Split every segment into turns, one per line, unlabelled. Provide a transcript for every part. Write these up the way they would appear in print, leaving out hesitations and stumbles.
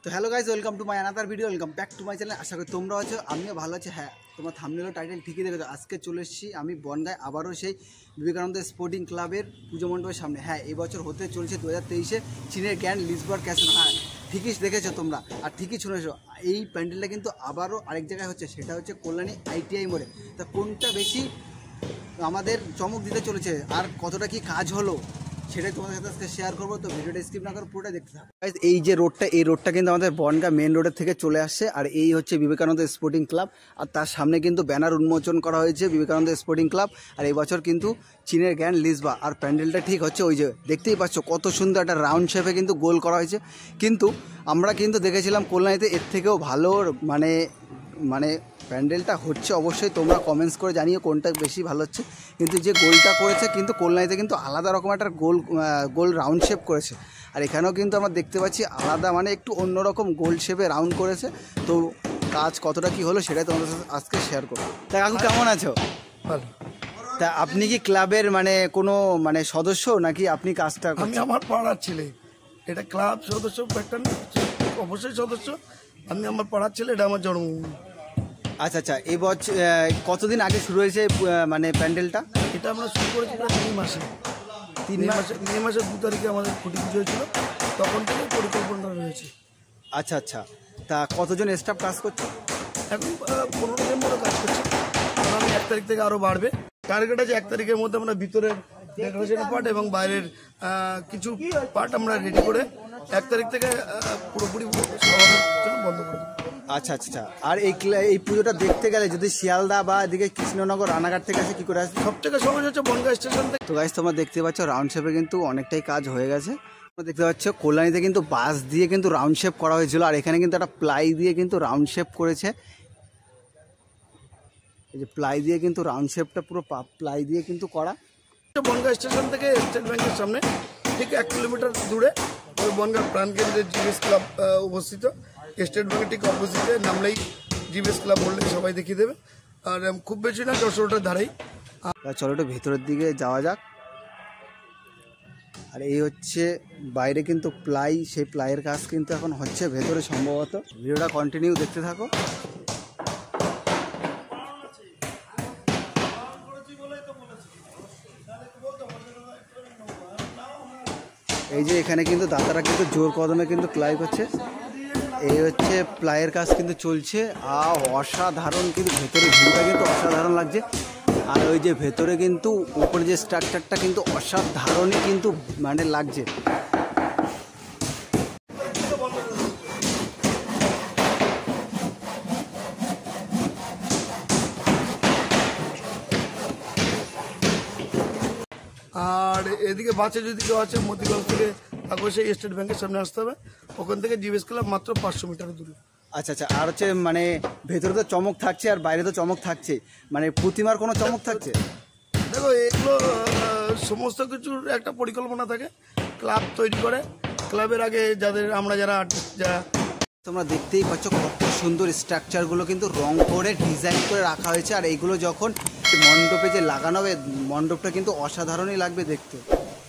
তো hello guys, welcome to my another video, welcome back to my channel. আশা করি তোমরা আছো, আমিও ভালো আছি। হ্যাঁ, তোমার থাম্বনেল টাইটেল ঠিকই দেখেছো। আজকে চলে এসেছি আমি বনগাঁয়, আবারও সেই বিবেকানন্দ স্পোর্টিং ক্লাবের পুজো মণ্ডপের সামনে। হ্যাঁ, এই বছর হতে চলেছে 2023-এ চীনের গ্র্যান্ড লিসবার্গ ক্যাসিনো। হ্যাঁ, ঠিকই দেখেছো তোমরা, আর ঠিকই শুনেছো। এই প্যান্ডেলটা কিন্তু আবারও আরেক জায়গায় হচ্ছে, সেটা হচ্ছে কল্যাণী ITI মোড়ে। তা কোনটা বেশি আমাদের চমক দিতে চলেছে আর কতটা কি কাজ হলো সেটাই তোমাদের সাথে আজকে শেয়ার করবো। তো ভিডিওটা স্কিপ না করে পুরোটা দেখতে থাকো। এই যে রোডটা, এই রোডটা কিন্তু আমাদের বনগাঁ মেন রোডের থেকে চলে আসছে, আর এই হচ্ছে বিবেকানন্দ স্পোর্টিং ক্লাব। আর তার সামনে কিন্তু ব্যানার উন্মোচন করা হয়েছে বিবেকানন্দ স্পোর্টিং ক্লাব। আর এই বছর কিন্তু চীনের গ্র্যান্ড লিসবার্গ। আর প্যান্ডেলটা ঠিক হচ্ছে ওই যে দেখতেই পাচ্ছ, কত সুন্দর একটা রাউন্ড শেপে কিন্তু গোল করা হয়েছে। কিন্তু আমরা কিন্তু দেখেছিলাম কল্যাণীতে এর থেকেও ভালো মানে প্যান্ডেলটা হচ্ছে। অবশ্যই তোমরা কমেন্টস করে জানিও কোনটা বেশি ভালো হচ্ছে। কিন্তু যে গোলটা করেছে কিন্তু কল্যাণীতে কিন্তু আলাদা রকম একটা গোল রাউন্ড শেপ করেছে। আর এখানেও কিন্তু আমরা দেখতে পাচ্ছি আলাদা, মানে একটু অন্যরকম গোল শেপে রাউন্ড করেছে। তো কাজ কতটা কি হলো সেটাই তোমাদের সাথে আজকে শেয়ার করবো। তা কাকু কেমন আছো?
ভালো।
তা আপনি কি ক্লাবের কোনো সদস্য নাকি আপনি কাজটা?
আমি আমার পাড়ার ছেলে, এটা ক্লাব সদস্য একটা অবশ্যই সদস্য। আমি আমার পাড়ার ছেলে, এটা আমার জন্মভূমি।
আচ্ছা আচ্ছা, এই বছর কতদিন আগে শুরু হয়েছে প্যান্ডেলটা?
এটা আমরা শুরু করেছি প্রায় 3 মাসে। মে মাসের 2 তারিখে আমাদের খুঁটি পুজো হয়েছিল, তখন থেকে পরিকল্পনা রয়েছে।
আচ্ছা আচ্ছা, তা কতজন স্টাফ কাজ করছে?
এখন 15 জন মতো কাজ করছে। আমি 1 তারিখ থেকে আরও বাড়বে। টার্গেট আছে 1 তারিখের মধ্যে আমরা ভিতরের ডেকোরেশন পার্ট এবং বাইরের কিছু পার্ট আমরা রেডি করে 1 তারিখ থেকে পুরোপুরি বন্ধ করে দেবো।
আচ্ছা আচ্ছা, আর এই পুজোটা দেখতে গেলে যদি শিয়ালদা বা এদিকে কৃষ্ণনগর রানাঘাট থেকে আসে, কি করে আসবে?
সব থেকে সহজ হচ্ছে বনগাঁ স্টেশন থেকে।
তো গাইস, তোমরা দেখতে পাচ্ছ রাউন্ড শেপে কিন্তু অনেকটাই কাজ হয়ে গেছে। তোমরা দেখতে পাচ্ছ কল্যাণীতে কিন্তু বাঁশ দিয়ে কিন্তু রাউন্ড শেপ করা হয়েছিল, আর এখানে কিন্তু একটা প্লাই দিয়ে কিন্তু রাউন্ড শেপ করেছে। এই যে প্লাই দিয়ে কিন্তু রাউন্ড শেপটা পুরো প্লাই দিয়ে কিন্তু করা।
বনগাঁ স্টেশন থেকে স্টেট ব্যাংকের সামনে ঠিক 1 কিলোমিটার দূরে ওই বনগাঁ প্রাণকেন্দ্রের জিবিএস ক্লাব অবস্থিত। স্টেট ব্যাংকের ঠিক অপোজিটে নামলেই জিবিএস ক্লাব বললে সবাই দেখিয়ে দেবে। আর খুব বেশি না, 10 রোডের ধারেই।
চলো একটু ভেতরের দিকে যাওয়া যাক। আর এই হচ্ছে বাইরে কিন্তু প্লাই, সেই প্লাইয়ের কাজ কিন্তু এখন হচ্ছে ভেতরে সম্ভবত। ভিডিওটা কন্টিনিউ দেখতে থাকো। এই যে এখানে কিন্তু দাদারা কিন্তু জোর কদমে কিন্তু প্লাই করছে। এই হচ্ছে প্লাইয়ের কাজ কিন্তু চলছে, আর অসাধারণ কিন্তু ভেতরে ভিউটা কিন্তু অসাধারণ লাগছে। আর ওই যে ভেতরে কিন্তু উপরে যে স্ট্রাকচারটা কিন্তু অসাধারণই কিন্তু লাগছে।
আর এদিকে বাসে যদি কেউ আছে মতিগঞ্জ থেকে, অবশ্যই স্টেট ব্যাংকের সামনে আসতে হবে। ওখান থেকে জিবিএস ক্লাব মাত্র 500 মিটার দূরে।
আচ্ছা আচ্ছা, আর হচ্ছে ভেতরে তো চমক থাকছে আর বাইরে তো চমক থাকছে, প্রতিমার কোনো চমক থাকছে?
দেখো, এগুলো সমস্ত কিছুর একটা পরিকল্পনা থাকে। ক্লাব তৈরি করে, ক্লাবের আগে যারা আর্টিস্ট, যারা
তোমরা দেখতেই পাচ্ছ কত সুন্দর স্ট্রাকচারগুলো কিন্তু রং করে ডিজাইন করে রাখা হয়েছে। আর এইগুলো যখন মণ্ডপে যে লাগানো হবে, মণ্ডপটা কিন্তু অসাধারণই লাগবে দেখতে।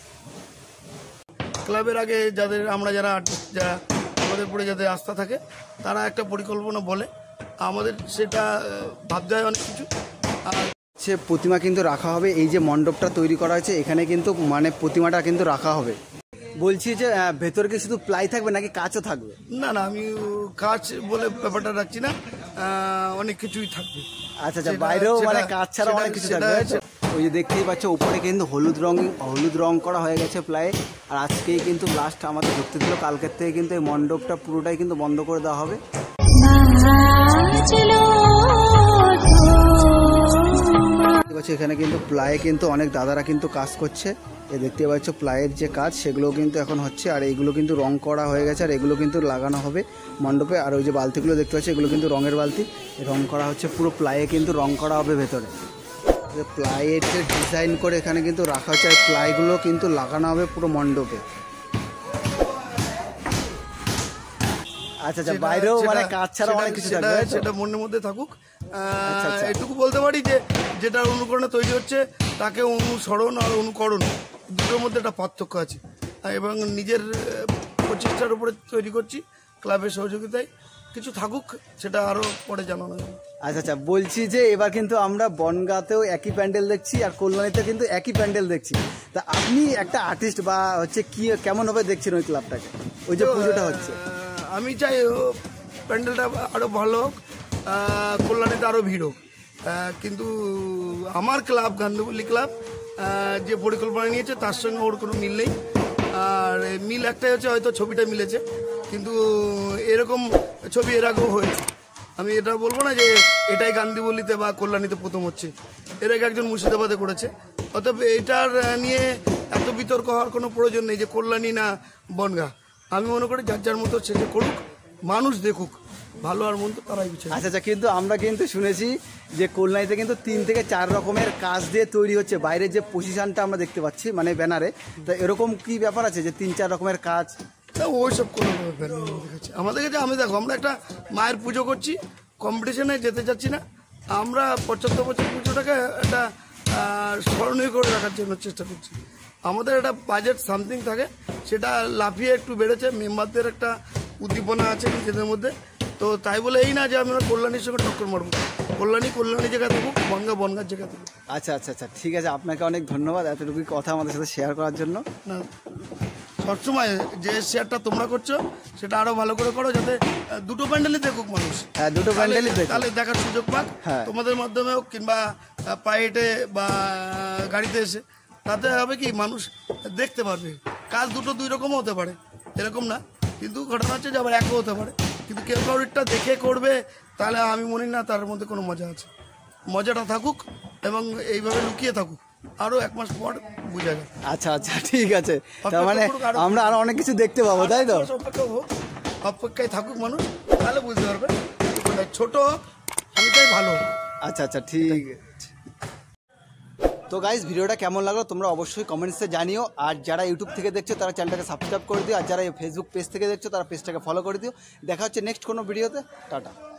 ক্লাবের আগে যারা আর্টিস্ট, যারা আমাদের উপরে যাদের আস্থা থাকে, তারা একটা পরিকল্পনা বলে, আমাদের সেটা ভাবতে হয় অনেক কিছু। আর
সে প্রতিমা কিন্তু রাখা হবে, এই যে মণ্ডপটা তৈরি করা হয়েছে এখানে কিন্তু প্রতিমাটা কিন্তু রাখা হবে। বলছি যে ভেতরে কি শুধু প্লাই থাকবে নাকি কাচও থাকবে?
না, আমি কাচ বলে ব্যাপারটা রাখছি না, অনেক কিছুই থাকবে।
আচ্ছা আচ্ছা, বাইরেও কাচ ছাড়া অনেক কিছু থাকবে। ওই যে দেখতেই পাচ্ছ উপরে কিন্তু হলুদ রং করা হয়ে গেছে প্লাই। আর আজকেই কিন্তু লাস্ট আমাদের ঢুকতে দিল, কালকের থেকে কিন্তু এই মণ্ডপটা পুরোটাই কিন্তু বন্ধ করে দেওয়া হবে। এখানে কিন্তু প্লাই কিন্তু অনেক দাদারা কিন্তু কাজ করছে। দেখতে পাচ্ছ প্লাইয়ের যে কাজ সেগুলো কিন্তু এখন হচ্ছে। আর এইগুলো কিন্তু রং করা হয়ে গেছে, আর এগুলো কিন্তু লাগানো হবে মণ্ডপে। আর ওই যে বালতিগুলো দেখতে পাচ্ছি, এগুলো কিন্তু রঙের বালতি, রং করা হচ্ছে। পুরো প্লাইয়ে কিন্তু রং করা হবে ভেতরে। প্লাইয়ের যে ডিজাইন করে এখানে কিন্তু রাখা হচ্ছে, আর প্লাইগুলো কিন্তু লাগানো হবে পুরো মণ্ডপে। আচ্ছা আচ্ছা, বাইরেও কাজ ছাড়া অনেক কিছু থাকবে,
সেটা মনের মধ্যে থাকুক। এটুকু বলতে পারি যে যেটা অনুকরণে তৈরি হচ্ছে তাকে অনুসরণ আর অনুকরণ দুটোর মধ্যে একটা পার্থক্য আছে, এবং নিজের প্রচেষ্টার উপরে তৈরি করছি। ক্লাবের সহযোগিতায় কিছু থাকুক, সেটা আরও পরে জানানো যাবে।
আচ্ছা আচ্ছা, বলছি যে এবার কিন্তু আমরা বনগাঁতেও একই প্যান্ডেল দেখছি আর কল্যাণীতে কিন্তু একই প্যান্ডেল দেখছি। তা আপনি একটা আর্টিস্ট বা হচ্ছে কি কেমনভাবে দেখছেন ওই ক্লাবটাকে, ওই যে পুজোটা হচ্ছে?
আমি চাই প্যান্ডেলটা আরও ভালো হোক, কল্যাণীতে আরও ভিড় হোক, কিন্তু আমার ক্লাব গান্ধীপল্লী ক্লাব যে পরিকল্পনা নিয়েছে তার সঙ্গে ওর কোনো মিল নেই। আর মিল একটাই হচ্ছে, হয়তো ছবিটা মিলেছে, কিন্তু এরকম ছবি এর আগেও হয়েছে। আমি এটা বলবো না যে এটাই গান্ধীপল্লীতে বা কল্যাণীতে প্রথম হচ্ছে, এর আগে একজন মুর্শিদাবাদে করেছে। অতএব এটার নিয়ে এত বিতর্ক হওয়ার কোনো প্রয়োজন নেই যে কল্যাণী না বনগাঁ। আমি মনে করি যার যার মতো সেটা করুক, মানুষ দেখুক, ভালো আর মন্দ তারাই বিচার।
আচ্ছা আচ্ছা, কিন্তু আমরা কিন্তু শুনেছি যে কল্যাণীতে কিন্তু 3 থেকে 4 রকমের কাজ দিয়ে তৈরি হচ্ছে, বাইরের যে পজিশনটা আমরা দেখতে পাচ্ছি মানে ব্যানারে, তো এরকম কি ব্যাপার আছে যে 3-4 রকমের কাজ?
ওইসব কোনো ব্যাপার নেই আমাদের কাছে। আমি দেখো, আমরা একটা মায়ের পুজো করছি, কম্পিটিশনে যেতে চাচ্ছি না। আমরা 75 বছর পুজোটাকে একটা স্মরণীয় করে রাখার জন্য চেষ্টা করছি। আমাদের একটা বাজেট সামথিং থাকে, সেটা লাফিয়ে একটু বেড়েছে, মেম্বারদের একটা উদ্দীপনা আছে নিজেদের মধ্যে। তো তাই বলে এই না যে আমরা কল্যাণীর সঙ্গে টক্কর মারবো। কল্যাণী জায়গা থাকুক, বনগাঁর জায়গা থাকুক।
আচ্ছা আচ্ছা আচ্ছা, ঠিক আছে, আপনাকে অনেক ধন্যবাদ এতটুকু কথা আমাদের সাথে শেয়ার করার জন্য।
না, সবসময় যে শেয়ারটা তোমরা করছো সেটা আরো ভালো করে করো, যাতে দুটো প্যান্ডেলই দেখুক মানুষ।
হ্যাঁ, দুটো প্যান্ডেলই দেখুক,
তাহলে দেখার সুযোগ পাক, তোমাদের মাধ্যমে হোক কিংবা পায়ে হেঁটে বা গাড়িতে এসে। তাতে হবে কি, মানুষ দেখতে পারবে। কাজ দুটো 2 রকমও হতে পারে, এরকম না, কিন্তু ঘটনা হচ্ছে যে আবার একও হতে পারে। কিন্তু কেউ কাউরিটা দেখে করবে, তাহলে আমি মনে না তার মধ্যে কোনো মজা আছে। মজাটা থাকুক এবং এইভাবে লুকিয়ে থাকুক, আরো 1 মাস পর বুঝা যায়।
আচ্ছা আচ্ছা, ঠিক আছে, তার মানে আমরা আরো অনেক কিছু দেখতে পাবো, তাই তো?
অপেক্ষায় থাকুক মানুষ, তাহলে বুঝতে পারবে। ছোট হোক, আমি চাই ভালো।
আচ্ছা আচ্ছা, ঠিক আছে। তো গাইস, ভিডিওটা কেমন লাগলো তোমরা অবশ্যই কমেন্টসে জানিও। আর যারা ইউটিউব থেকে দেখছো তারা চ্যানেলটাকে সাবস্ক্রাইব করে দিও, আর যারা ফেসবুক পেজ থেকে দেখছো তারা পেজটাকে ফলো করে দিও। দেখা হচ্ছে নেক্সট কোনো ভিডিওতে। টাটা।